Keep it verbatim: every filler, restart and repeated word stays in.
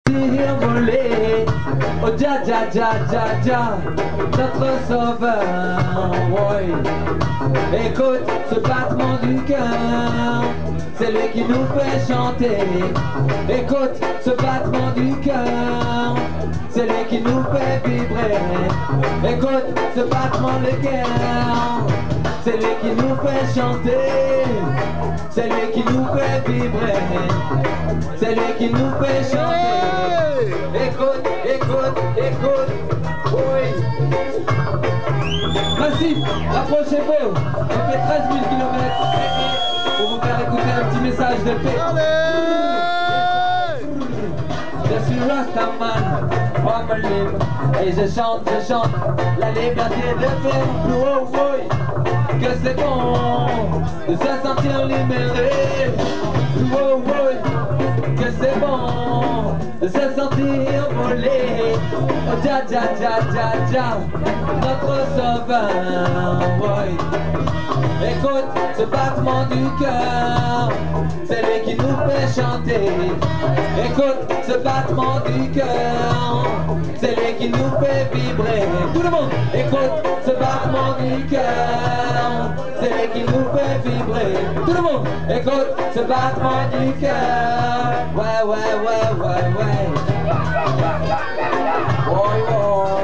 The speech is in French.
sentir voler. Oh Dja Dja Dja Dja Dja, notre sauveur, oui. Écoute ce battement du cœur, c'est lui qui nous fait chanter. Écoute ce battement du cœur, c'est lui qui nous fait vibrer. Écoute ce battement de cœur, c'est lui qui nous fait chanter. C'est lui qui nous fait vibrer. C'est lui qui nous fait chanter. Écoute, écoute, écoute, oui. Massif, rapprochez-vous. On fait treize mille kilomètres pour vous faire écouter un petit message de paix. Je suis Rastaman, homme libre, et je chante, je chante la liberté de faire. Oh, oui, que c'est bon de se sentir libéré. Oh, oui, que c'est bon de se sentir voler. Oh, Dja Dja Dja Dja Dja, notre sauveur, oui. Écoute ce battement du cœur, c'est lui qui nous fait chanter. Écoute ce battement du cœur, c'est lui qui nous fait vibrer. Tout le monde, écoute ce battement du cœur, c'est lui qui nous fait vibrer. Tout le monde, écoute ce battement du cœur. Ouais, ouais, ouais, ouais, ouais. Oh, oh.